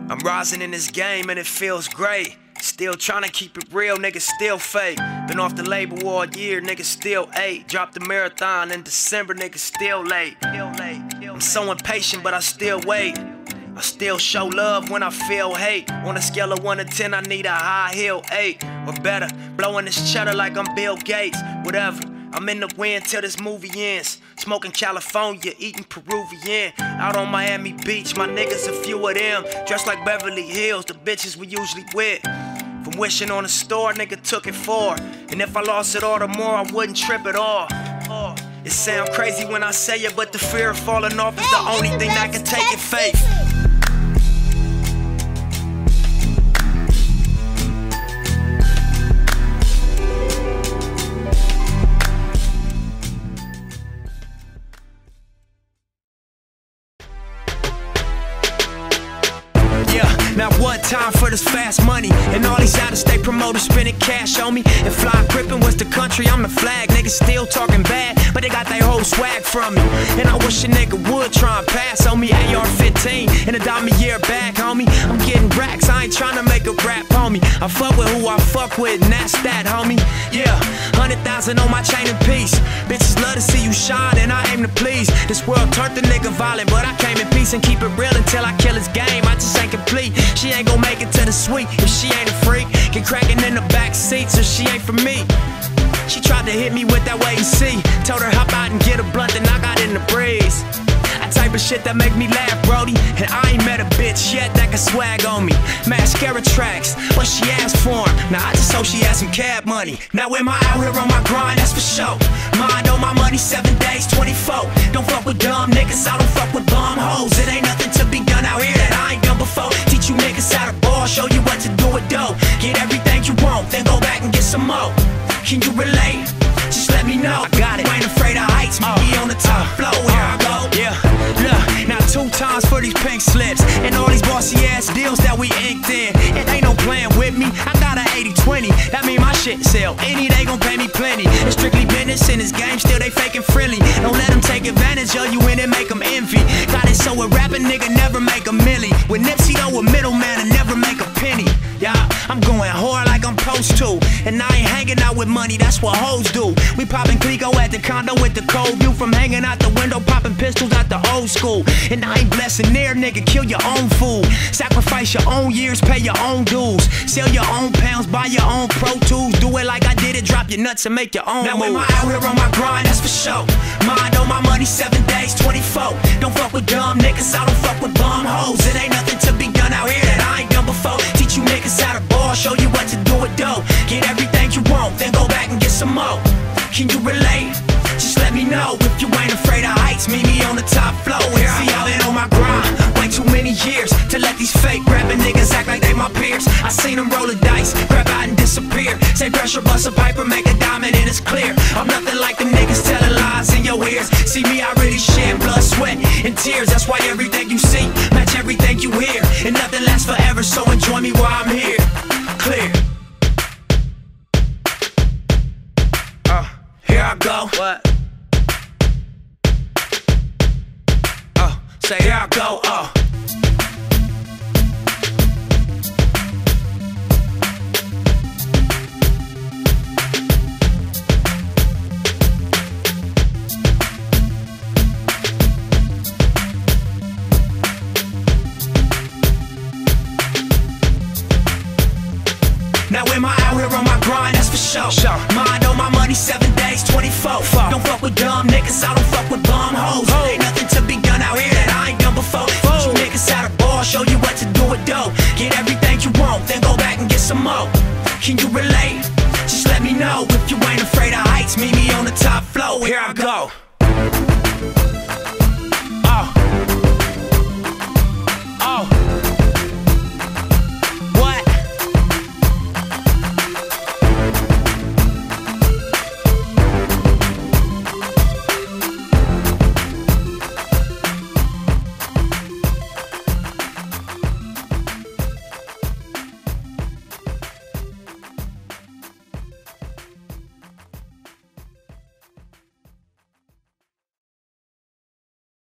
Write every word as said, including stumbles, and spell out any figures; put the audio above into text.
I'm rising in this game and it feels great. Still trying to keep it real, niggas still fake. Been off the label all year, niggas still eight. Dropped the marathon in December, niggas still late. I'm so impatient, but I still wait. I still show love when I feel hate. On a scale of one to ten, I need a high heel eight or better. Blowing this cheddar like I'm Bill Gates. Whatever, I'm in the wind till this movie ends. Smoking California, eating Peruvian. Out on Miami Beach, my niggas, a few of them. Dressed like Beverly Hills, the bitches we usually with. From wishing on a store, nigga took it for. And if I lost it all tomorrow, I wouldn't trip at all. Oh, it sound crazy when I say it, but the fear of falling off is the only thing that can take it faith. Now what time for this fast money? And all these out-of-state promoters spending cash on me. And fly gripping was the country, I'm the flag. Niggas still talking bad, but they got their whole swag from me. And I wish a nigga would try and pass on me. A R fifteen and a diamond year back, homie. I'm getting racks, I ain't trying to make a rap, homie. I fuck with who I fuck with, and that's that, homie. Yeah, hundred thousand on my chain and piece. Bitches love to see you shine, and I aim to please. This world turned the nigga violent, but I came in peace and keep it real until I kill his game. I just ain't complete. She ain't gon' make it to the suite if she ain't a freak. Get cracking in the back seat, so she ain't for me. She tried to hit me with that wait and see. Told her hop out and get a blunt, and I got in the breeze. That type of shit that make me laugh, Brody. And I ain't met a bitch yet that can swag on me. Mascara tracks, but she asked for 'em. Now I just hope she has some cab money. Now am I out here on my grind, that's for sure. Mind on my money, seven days, twenty-four. Don't fuck with dumb niggas, I don't fuck with bum hoes. It ain't nothing to be done out here that I ain't done before. Teach you niggas how to ball, show you what to do with dough. Get everything you want, then go back and get some more. Can you relate? Just let me know. I got it. You ain't afraid of heights, me uh, on the top uh, floor. Here uh, I go. Yeah, look, now two times for these pink slips and all these bossy ass deals that we inked in. It ain't no playing with me. I got an eighty twenty. That mean my shit sell. Any they gon' pay me plenty. It's strictly business in this game. Still they faking friendly. Don't let them take advantage of you and then make them envy. Got it so a rapping nigga never make a milli. With Nipsey though a middleman and never make a penny. Yeah, I'm going hard like I'm supposed to. And I ain't hanging out with money, that's what hoes do. We popping Clico at the condo with the cold view. From hanging out the window, popping pistols out the old school. And I ain't blessing there, nigga, kill your own food. Sacrifice your own years, pay your own dues. Sell your own pounds, buy your own Pro Tools. Do it like I did it, drop your nuts and make your own. Now am I out here on my grind, that's for sure. Mind on my money, seven days, twenty-four. Don't fuck with dumb niggas, I don't fuck with bum hoes. It ain't nothing to be done out here that I ain't done before. Teach you niggas how to ball, show you what to do with dough. Get everything you want, then go back and get some more. Can you relate? Just let me know. If you ain't afraid of heights, meet me on the top floor. Here I am, been on my grind way too many years to let these fake rapping niggas act like they my peers. I seen them roll the dice, grab out and disappear. Say pressure, bust a piper, make a diamond and it's clear. I'm nothing like them niggas telling lies in your ears. See me, I really shed blood, sweat, and tears. That's why everything you see match everything you hear. And nothing lasts forever, so enjoy me while I'm here. Clear. Uh, here I go. What? Oh, say here I go. Oh. Now am I out here on my grind, that's for sure. sure. Mind on my money, seven days, twenty-four. Fuck. Don't fuck with dumb niggas, I don't fuck with bum hoes. Oh. Ain't nothing to be done out here that I ain't done before. Teach you niggas how to ball, show you what to do with dough. Get everything you want, then go back and get some more. Can you relate? Just let me know. If you ain't afraid of heights, meet me on the top floor. Here I go.